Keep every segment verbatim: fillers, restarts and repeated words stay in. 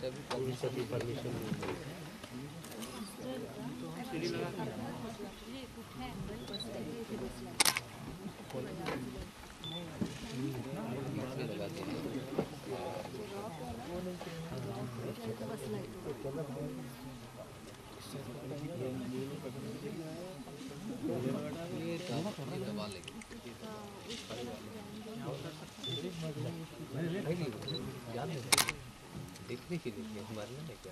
अभी परमिशन की परमिशन देखने के लिए हमारे में क्या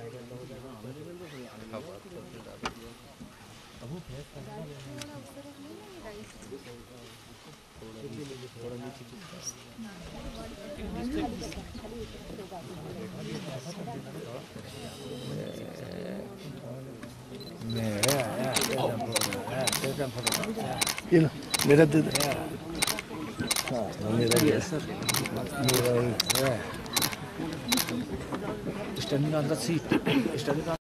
मेरा दूध हाँ मेरा भी सर मेरा standing on the seat standing